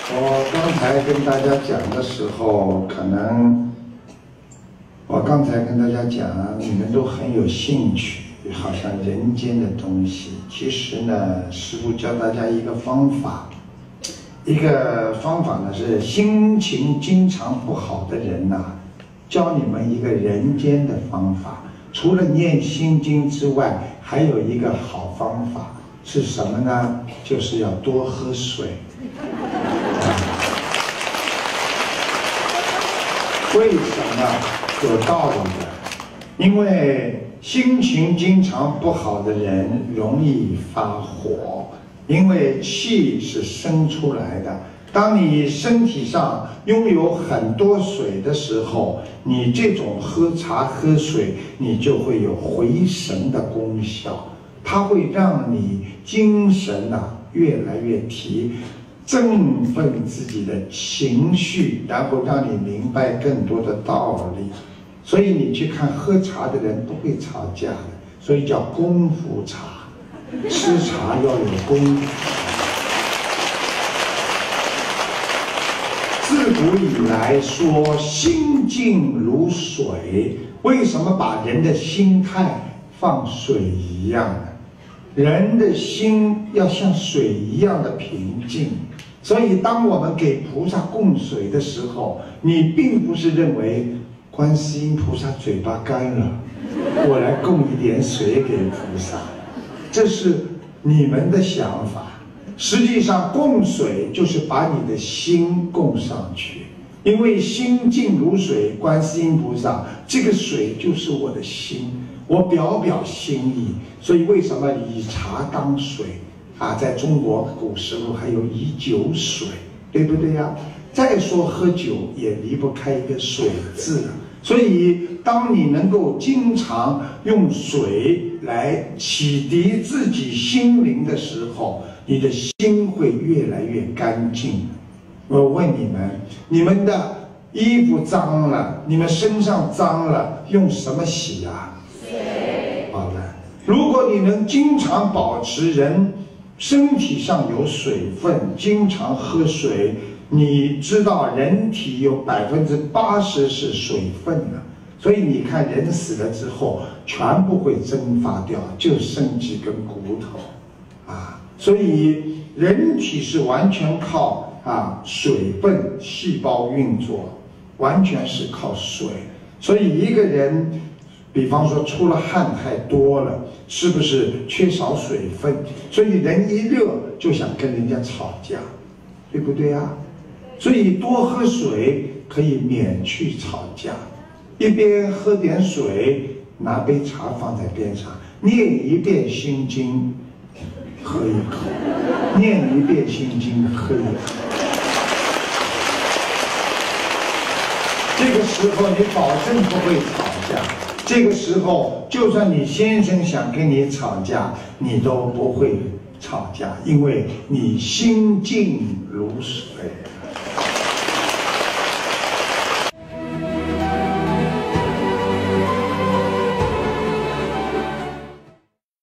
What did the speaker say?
我刚才跟大家讲的时候，可能我刚才跟大家讲，你们都很有兴趣，好像人间的东西。其实呢，师父教大家一个方法，一个方法呢是心情经常不好的人呐，教你们一个人间的方法。除了念心经之外，还有一个好方法是什么呢？就是要多喝水。为什么？有道理的，因为心情经常不好的人容易发火，因为气是生出来的。当你身体上拥有很多水的时候，你这种喝茶喝水，你就会有回神的功效，它会让你精神越来越提。振奋自己的情绪，然后让你明白更多的道理。所以你去看喝茶的人不会吵架的，所以叫功夫茶。吃茶要有功夫。自古以来说心静如水，为什么把人的心态放水一样呢？人的心要像水一样的平静。所以当我们给菩萨供水的时候，你并不是认为观世音菩萨嘴巴干了，我来供一点水给菩萨，这是你们的想法。实际上供水就是把你的心供上去，因为心静如水，观世音菩萨这个水就是我的心，我表心意。所以为什么以茶当水在中国古时候还有以酒水，对不对呀？再说喝酒也离不开一个水字。所以当你能够经常用水来启迪自己心灵的时候，你的心会越来越干净。我问你们，你们的衣服脏了，你们身上脏了，用什么洗啊？水。好了，如果你能经常保持人身体上有水分，经常喝水，你知道人体有80%是水分的，所以你看人死了之后全部会蒸发掉，就剩几根骨头所以人体是完全靠水分细胞运作，完全是靠水。所以一个人比方说出了汗太多了，是不是缺少水分？所以人一热就想跟人家吵架，对不对啊？所以多喝水可以免去吵架。一边喝点水，拿杯茶放在边上，念一遍心经，喝一口；念一遍心经，喝一口。这个时候你保证不会吵架。这个时候，就算你先生想跟你吵架，你都不会吵架，因为你心静如水。